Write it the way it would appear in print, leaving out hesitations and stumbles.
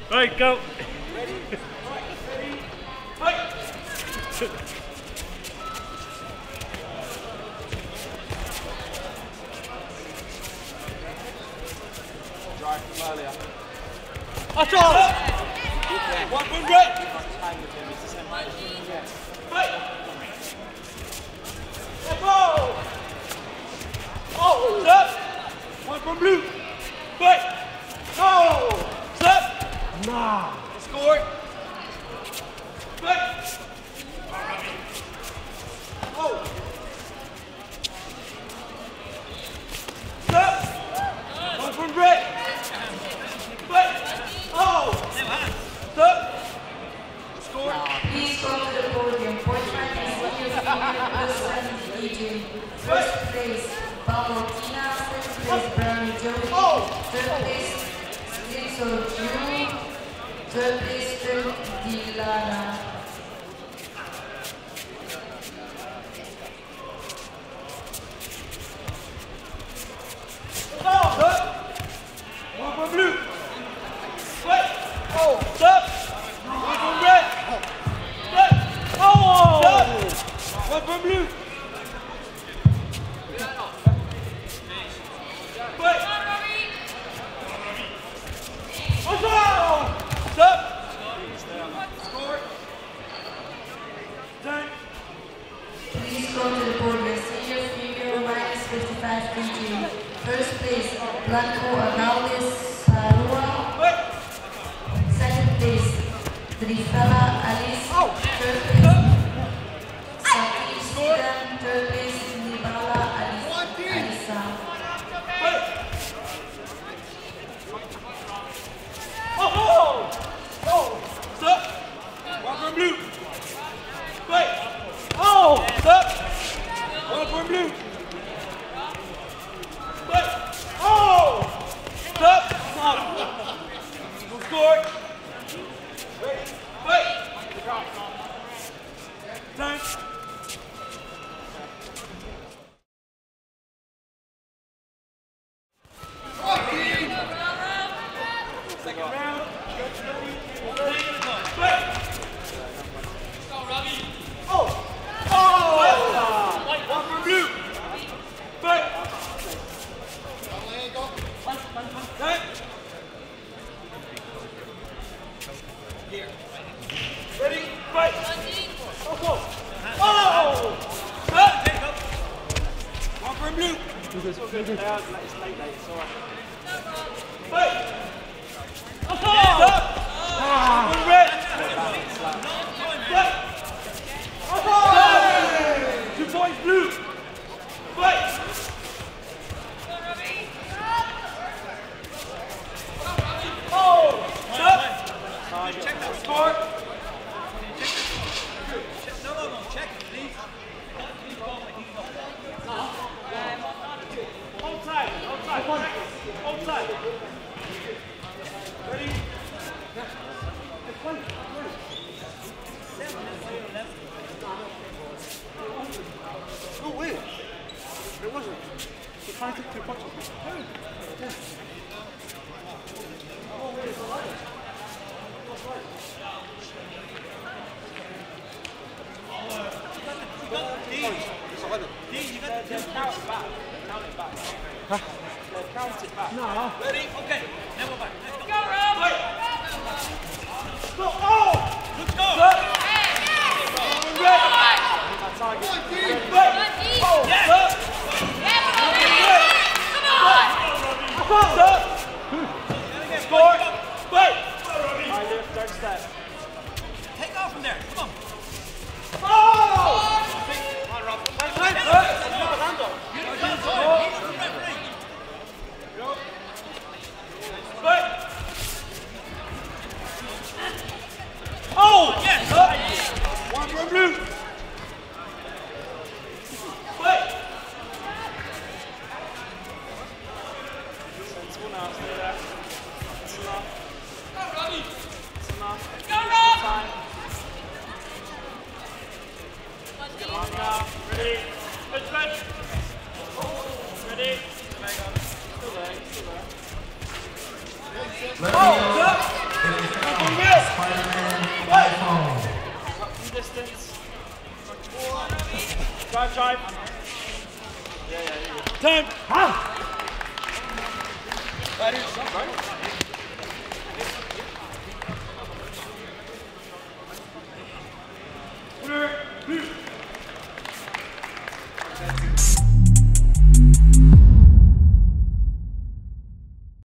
Right, go. Ready? Right. Drive from earlier. That's all. Yeah. One from right. Hang with him. It's the same height. Yeah. Right. Let's go. Oh, step. One from blue. Right. Oh, step. Nah. Score. Right. Oh. Step. One from red. Right. Oh. Step. Score. Please come to the podium. Point ranking senior female +70 First place, Valentina. Second place, Brannmanndan. Third place, June. Third place, Dilana. One from blue. Right. Oh, step. One from red. Step. Oh. Step. One from blue. Right. Oh, step. Score. Done. Please come to the podium. Senior female -55 kg. First place, Blanco Agaulis Sarua. Second place, Trifala Alice. Third place, Sati Sidan. Third place, Nibala Alisa. Oh! Oh! Stop! One from blue. Wait! Oh! Stop! One from blue. Wait! Oh! Stop! We'll score. Wait! Wait! Time. Second round. Wait! Go, Robbie! Oh! Oh! One from blue. Wait! Right. Here. Ready? Fight! Oh! Oh! Cut! One from blue. It's all good. It's late. It's all right. Fight! Stop! One red. Fight! Oh! 2 points blue. Fight! Oh! Stop! Check that score. No, check it, please. Hold tight. Hold tight. Ready? Oh, weird. It wasn't. He trying to take 2 punches. Yeah. Oh, wait, it's alive. Count it back. No. Ready? Okay. Now we're back. Let's go. Go, Rob! Wait. Go. Oh! Let's go. Red. Target. Wait. Oh, yes. Come on. Stop. Score. Wait. High lift, don't step. Take off from there. Come on. Oh! Come on, Rob. Fernando. He's the referee. Wait. Oh! Yes. One from blue. Wait. Sensible now, stay there. That's enough. Go, Robbie. That's enough. Go, Rob. Time. Come on now. Ready. Let's bench. Ready. Still there, still there. Oh! Stop. distance. Drive. Yeah, yeah, yeah. Time. Ready?